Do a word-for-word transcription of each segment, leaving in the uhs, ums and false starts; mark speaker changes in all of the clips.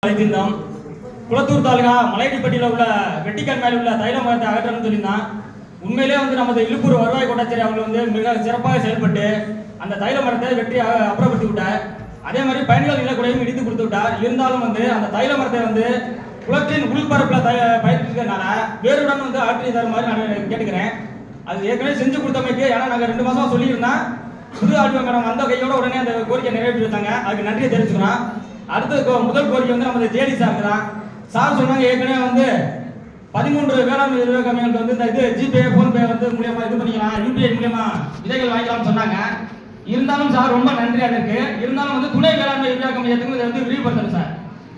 Speaker 1: அழைத்திருந்தோம். குளத்தூர் தாலுகா மலையடிப்பட்டியில் உள்ள வெட்டிக்கல் மேல் உள்ள தைல மரத்தை அகற்றணும்னு சொல்லியிருந்தான். உண்மையிலே வந்து நமது இழுப்பூர் வருவாய் கோட்டாட்சியர் அவர்கள் வந்து மிக சிறப்பாக செயல்பட்டு அந்த தைல மரத்தை வெட்டி அப்புறப்படுத்தி விட்டார். அதே மாதிரி பயணிகள் நிலக்கூடையும் இடித்து கொடுத்து விட்டார். இருந்தாலும் வந்து அந்த தைல மரத்தை வந்து குளத்தின் உள்பரப்பில் தை பயிர்க்கிறதுனால வேறுடன் வந்து அகற்றி தர மாதிரி நான் கேட்டுக்கிறேன். அது ஏற்கனவே செஞ்சு கொடுத்தமைக்கு, ஏன்னா நாங்கள் ரெண்டு மாதம் சொல்லியிருந்தோம். புது ஆட்சி மேடம் அந்த கையோட உடனே அந்த கோரிக்கை நிறைவேற்றி வைத்தாங்க. அதுக்கு நன்றியை தெரிவிச்சுக்கிறோம். அடுத்த முதல் கோரிக்கை வந்து நமது ஜேடி சார் தான். சார் சொன்னாங்க ஏற்கனவே வந்து பதிமூன்று வேளாண் விரிவாக்க கம்பெனிகளுக்கு வந்து இந்த இது ஜிபே போன்பே வந்து மூலியமா இது பண்ணிக்கலாம், யூபிஐ மூலியமா விதைகள் வாங்கிக்கலாம்னு சொன்னாங்க. இருந்தாலும் சார் ரொம்ப நன்றியா இருக்கு. இருந்தாலும் வந்து துணை வேளாண் விரிவாக்க மையத்துக்கு இதை வந்து விரிவுபடுத்தணும் சார்.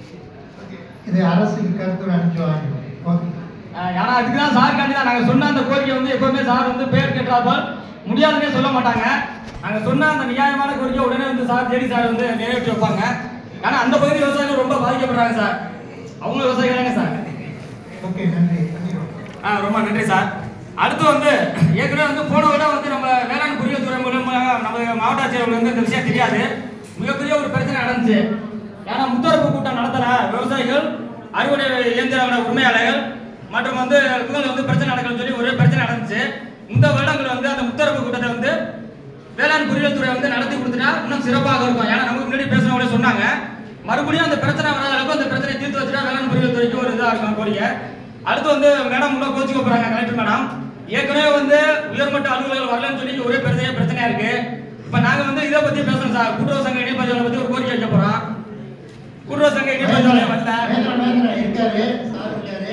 Speaker 2: இது அரசுக்கு கருத்து அனுப்பிச்சு
Speaker 1: ஏன்னா அதுக்கு தான் சார் காண்டி தான் நாங்கள் சொன்ன அந்த கோரிக்கை வந்து எப்பவுமே சார் வந்து பேர் கேட்டால் முடியாதுன்னே சொல்ல மாட்டாங்க. நாங்கள் சொன்ன அந்த நியாயமான கோரிக்கை உடனே வந்து சார் ஜேடி சார் வந்து நிறைவேற்றி வைப்பாங்க. ஆனால் அந்த பகுதி விவசாயிகள் ரொம்ப பாதிக்கப்படுறாங்க சார். அவங்க விவசாயிகள் தானே சார்.
Speaker 2: ஓகே, நன்றி.
Speaker 1: ஆ ரொம்ப நன்றி சார். அடுத்து வந்து ஏற்கனவே வந்து போன விட வந்து நம்ம வேளாண் பொறியியல் துறை மூலமாக நம்ம மாவட்ட ஆட்சியர்கள் வந்து இந்த விஷயம் தெரியாது. மிகப்பெரிய ஒரு பிரச்சனை நடந்துச்சு. ஏன்னா முத்தரப்பு கூட்டம் நடத்துகிற விவசாயிகள், அறுவடை இயந்திர உரிமையாளர்கள் மற்றும் வந்து இவங்க வந்து பிரச்சனை நடக்கணும்னு சொல்லி ஒரு பிரச்சனை நடந்துச்சு. இந்த வருடங்கள் வந்து அந்த முத்தரப்பு கூட்டத்தை வந்து வேளாண் பொறியியல் துறை வந்து நடத்தி கொடுத்துட்டா இன்னும் சிறப்பாக இருக்கும். ஏன்னா நமக்கு முன்னாடி பேசினவங்களே சொன்னாங்க, மறுபடியும் அந்த பிரச்சனை வராத அளவுக்கு அந்த பிரச்சனையை தீர்த்து வச்சுட்டா வேளாண் பொறியியல் துறைக்கு ஒரு இதாக இருக்கும் கோரிக்கை. அடுத்து வந்து மேடம் உள்ள கோச்சிக்க போறாங்க கலெக்டர் மேடம். ஏற்கனவே வந்து உயர்மட்ட அலுவலர்கள் வரலன்னு சொல்லி ஒரே பிரச்சனையா பிரச்சனையா இருக்கு. இப்ப நாங்க வந்து இதை பத்தி பேசணும் சார். கூட்டுறவு சங்க இணைப்பதிவாளரை பத்தி ஒரு கோரிக்கை வைக்க போறோம். கூட்டுறவு சங்க இணைப்பதிவாளர் வரல
Speaker 2: இருக்காரு சார் இருக்காரு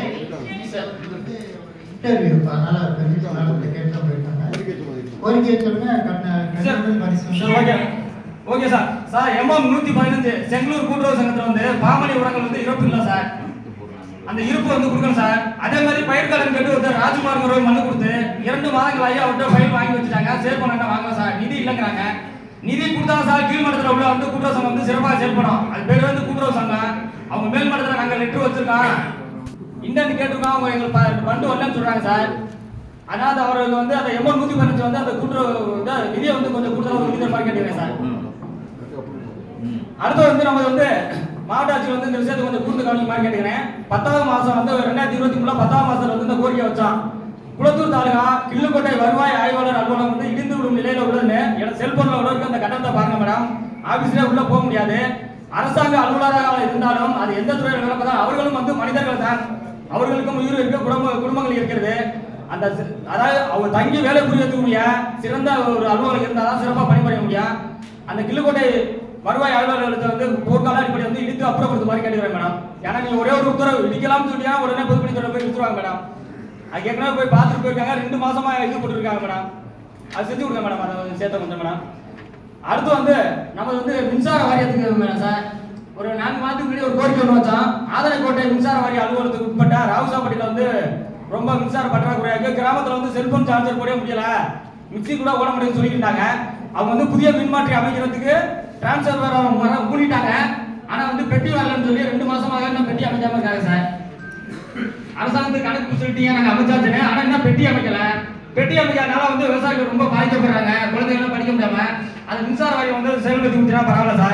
Speaker 2: இன்டர்வியூ அதனால கொஞ்சம் நடந்து கேட்டு போயிட்டாங்க. கோரிக்கை சொல்லுங்க.
Speaker 1: Okay okay sir. Sir MM நூத்தி பதினஞ்சு செங்களூர் கூட்டுறவு சங்கத்துல வந்து பாமணி உரங்கள் வந்து இருப்பு இல்லை சார். அந்த இருப்பு வந்து கொடுக்கணும் சார். அதே மாதிரி பயிர்கடன் கேட்டு ஒருத்தர் ராஜ்குமார் ஒரு மனு கொடுத்து இரண்டு மாதங்கள் ஆகி அவர்கிட்ட ஃபைல் வாங்கி வச்சுட்டாங்க. சேல் பண்ண வாங்க சார், நிதி இல்லைங்கிறாங்க. நிதி கொடுத்தாங்க சார். கீழ்மட்டத்தில் உள்ள வந்து கூட்டுறவு சங்கம் வந்து சிறப்பாக செயல்படும். அது பேர் வந்து கூட்டுறவு சங்கம். அவங்க மேல் மட்டத்தில் நாங்கள் லெட்டர் வச்சிருக்கோம், இன்டர்னு கேட்டிருக்கோம். அவங்க எங்களுக்கு பண்டு வரலன்னு சொல்றாங்க சார். அதனால அவர்கள் வந்து அந்த எம்எம் நூத்தி பதினஞ்சு வந்து அந்த கூட்டுறவு நிதியை வந்து கொஞ்சம் கூடுதலாக ஒதுக்கிற மாதிரி கேட்டுக்கிறேன் சார். அடுத்து வந்து நம்ம வந்து மாவட்ட ஆட்சியர் வந்து இந்த விஷயத்தை கொஞ்சம் கூர்ந்து கவனிக்க மாதிரி கேட்டுக்கிறேன். பத்தாவது மாசம் வந்து ரெண்டாயிரத்தி இருபத்தி மூணுல பத்தாவது மாசத்துல வந்து இந்த கோரிக்கை வச்சான். குளத்தூர் தாலுகா கிள்ளுக்கோட்டை வருவாய் ஆய்வாளர் அலுவலகம் வந்து இடிந்து விடும் நிலையில உள்ளதுன்னு எனக்கு செல்போன்ல உள்ளவருக்கு அந்த கட்டணத்தை பாருங்க மேடம். ஆபீஸ்ல உள்ள போக முடியாது. அரசாங்க அலுவலராக இருந்தாலும் அது எந்த துறையில் நடப்பதான் அவர்களும் வந்து மனிதர்கள் தான். அவர்களுக்கும் உயிர் இருக்க குடும்ப குடும்பங்கள் இருக்கிறது. அந்த அதாவது அவர் தங்கி வேலை புரியக்கூடிய சிறந்த ஒரு அலுவலகம் இருந்தால் தான் சிறப்பாக பணிபுரிய முடியும். அந்த கிள்ளுக்கோட்டை வருவாய் அலுவலகத்தை வந்து போர்க்கால அடிப்படை வந்து இடித்து அப்புறப்படுத்த மாதிரி கேட்டுக்கிறேன் மேடம். ஏன்னா நீங்க ஒரே ஒரு உத்தரவு இடிக்கலாம்னு சொல்லியா உடனே பொதுப்பணித்துறை போய் இழுத்துருவாங்க மேடம். அது ஏற்கனவே போய் பார்த்துட்டு போயிருக்காங்க. ரெண்டு மாசமா இது போட்டுருக்காங்க மேடம். அது செஞ்சு கொடுங்க மேடம். அதை சேர்த்த கொஞ்சம் மேடம். அடுத்து வந்து நம்ம வந்து மின்சார வாரியத்துக்கு மேடம் சார் ஒரு நான்கு மாதத்துக்கு முன்னாடி ஒரு கோரிக்கை ஒன்று வச்சோம். ஆதரக்கோட்டை மின்சார வாரிய அலுவலகத்துக்கு உட்பட்ட ராவுசாப்பட்டியில் வந்து ரொம்ப மின்சார பற்றாக்குறையா இருக்கு. கிராமத்தில் வந்து செல்போன் சார்ஜர் போட முடியல, மிக்சி கூட ஓட முடியும்னு சொல்லியிருந்தாங்க. அவங்க வந்து புதிய மின்மாற்றி அமைக்கிறதுக்கு டிரான்ஸ்ஃபர் மூடிட்டாங்க. ஆனா வந்து பெட்டி வரலன்னு சொல்லி ரெண்டு மாசமாக இன்னும் பெட்டி அமைக்காம இருக்காங்க சார். அரசாங்கத்துக்கு கணக்கு சொல்லிட்டீங்க நாங்க அமைச்சாச்சுன்னு, ஆனா என்ன பெட்டி அமைக்கல. பெட்டி அமைக்காதனால வந்து விவசாயிகள் ரொம்ப பாதிக்கப்படுறாங்க. குழந்தைகளும் படிக்க முடியாம அந்த மின்சார வாரியம் வந்து செயல்படுத்தி கொடுத்தா பரவாயில்ல சார்.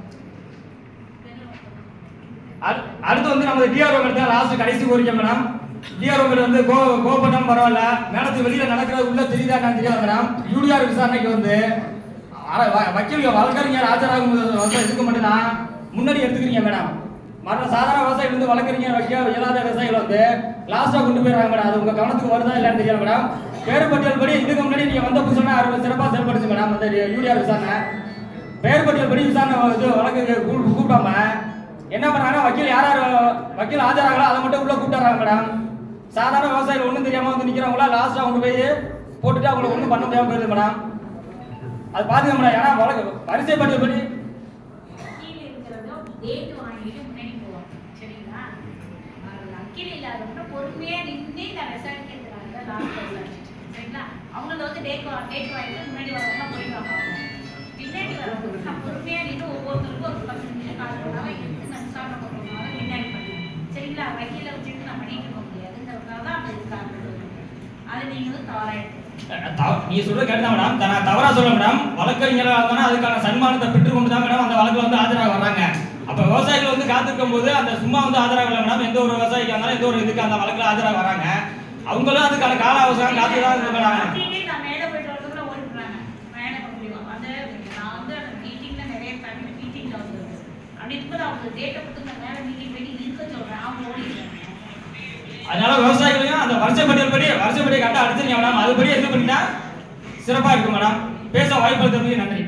Speaker 1: அடுத்து வந்து நம்ம டிஆர்ஓ கிட்ட லாஸ்ட் கடைசி கோரிக்கை மேடம். டிஆர்ஓ கிட்ட வந்து கோ கோபப்பட்டாலும் பரவாயில்ல, மேடத்துக்கு வெளியில நடக்கிறது உள்ள தெரியுதா நான் தெரியாது மேடம். யூடிஆர் விசாரணைக்கு வந்து வக்கீல் வழக்கறிஞர் ஆஜராகும் இதுக்கு மட்டும்தான் முன்னாடி எடுத்துக்கிறீங்க மேடம். மற்ற சாதாரண விவசாயிகள் வந்து வழக்கறிஞர் வைக்க இயலாத விவசாயிகள் வந்து லாஸ்டா கொண்டு போயிடுறாங்க மேடம். அது உங்க கவனத்துக்கு வருதா இல்லைன்னு தெரியல மேடம். பேர் பட்டியல் படி இதுக்கு முன்னாடி நீங்க வந்த புதுசான சிறப்பாக செயல்படுச்சு மேடம். அந்த யூடிஆர் விசாரணை பேர் பட்டியல் படி விசாரணை இது வழக்கு கூப்பிடாம என்ன பண்றாங்கன்னா வக்கீல் யார் யார் வக்கீல் ஆஜராங்களோ அதை மட்டும் உள்ள கூப்பிட்டுறாங்க மேடம். சாதாரண விவசாயிகள் ஒன்றும் தெரியாம வந்து நிக்கிறவங்களா லாஸ்டா கொண்டு போய் போட்டுட்டு அவங்களுக்கு ஒன்றும் பண்ண முடியாம போயிருது மேடம். அது பாத்துக்க முடியாது. ஏன்னா வழக்கு வரிசை பட்டியல் படி
Speaker 3: பொறுமையா நின்று இந்த விசாரிக்கிறாங்க. அவங்கள வந்து டேட் டேட் வாங்கிட்டு முன்னாடி வரவங்க போயிடுவாங்க. பின்னாடி வரவங்க நான் பொறுமையா நின்று ஒவ்வொருத்தருக்கும் ஒரு பத்து நிமிஷம் கால் பண்ணாலும் எடுத்து நான் விசாரணை பண்ணுறதுனால பின்னாடி பண்ணுவேன். சரிங்களா? வக்கீல வச்சுட்டு நான் பண்ணிட்டு போக முடியாதுங்கிறதுனால தான் அப்படி இருக்காங்க. அதை நீங்க வந்து தவறா எடுத்து
Speaker 1: நீ சொல்றது கேட்டுதான் மேடம். நான் தவறா சொல்ல மேடம். வழக்கறிஞராக இருந்தாலும் அதுக்கான சன்மானத்தை பெற்றுக்கொண்டு தான் மேடம் அந்த வழக்குல வந்து ஆஜராக வர்றாங்க. அப்ப விவசாயிகள் வந்து காத்திருக்கும் போது அந்த சும்மா வந்து ஆதரவு இல்லை மேடம். எந்த ஒரு விவசாயிக்கு இருந்தாலும் எந்த ஒரு இதுக்கு அந்த வழக்குல ஆதரவு வராங்க. அவங்களும் அதுக்கான கால அவசரம் காத்து தான் இருக்காங்க.
Speaker 3: நான் மேல போயிட்டு வரதுக்குள்ள ஓடிடுறாங்க. மேல முடியும் அந்த நான் வந்து அந்த மீட்டிங்ல நிறைய பேர் மீட்டிங்ல வந்து அப்படி இருக்கும்போது அவங்க டேட்டை கொடுத்து நான் மேல மீட்டிங் போய் இருக்க சொல்றேன். அவங்க ஓடிடுறாங்க.
Speaker 1: அதனால விவசாயிகளையும் அந்த வருஷ பட்டியல் படி வருஷ பட்டியல் கட்ட அடிச்சு மேடம் அதுபடி இது பண்ணிட்டா சிறப்பா இருக்கும் மேடம். பேச வாய்ப்பு தருவதற்கு நன்றி.